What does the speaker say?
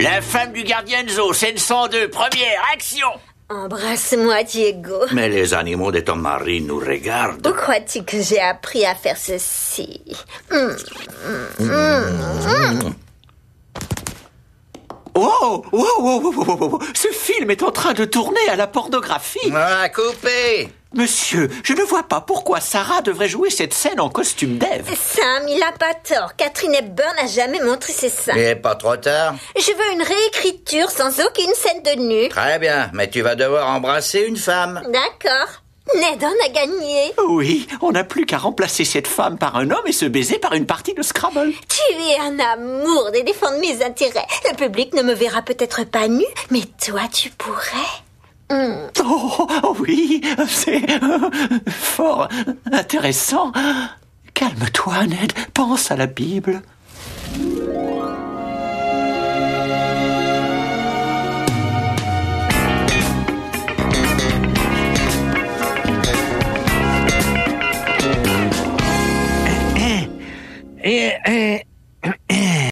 La femme du gardien de zoo, scène 102, première, action! Embrasse-moi, Diego. Mais les animaux de ton mari nous regardent. Où crois-tu que j'ai appris à faire ceci? Oh, ce film est en train de tourner à la pornographie. Ah, coupé! Monsieur, je ne vois pas pourquoi Sarah devrait jouer cette scène en costume d'Ève. Sam, il a pas tort. Catherine Hepburn n'a jamais montré ses seins. Il n'est pas trop tard. Je veux une réécriture sans aucune scène de nu. Très bien, mais tu vas devoir embrasser une femme. D'accord. Ned en a gagné. Oui, on n'a plus qu'à remplacer cette femme par un homme et se baiser par une partie de Scrabble. Tu es un amour de défendre mes intérêts. Le public ne me verra peut-être pas nu, mais toi, tu pourrais. Oh oui, c'est fort intéressant. Calme-toi, Ned, pense à la Bible.